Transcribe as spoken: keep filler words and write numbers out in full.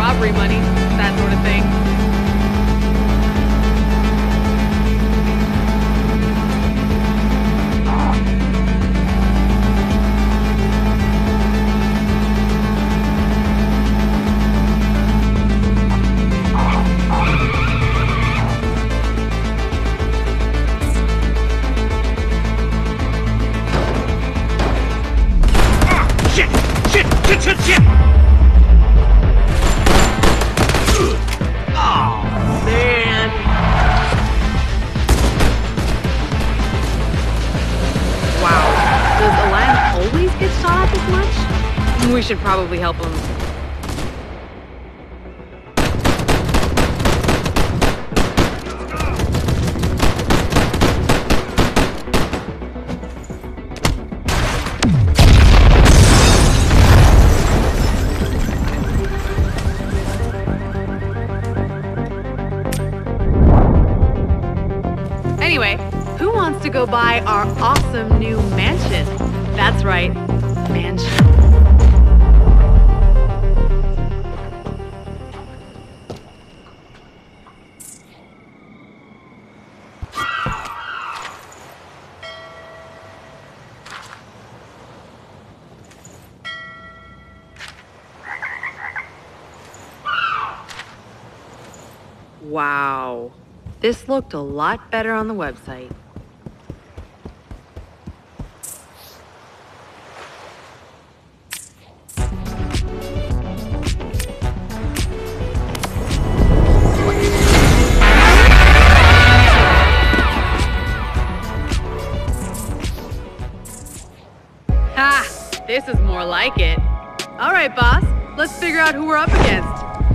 robbery money, that sort of thing. We should probably help him. Anyway, who wants to go buy our awesome new mansion? That's right, mansion. Wow, this looked a lot better on the website. Ha! This is more like it. All right, boss, let's figure out who we're up against.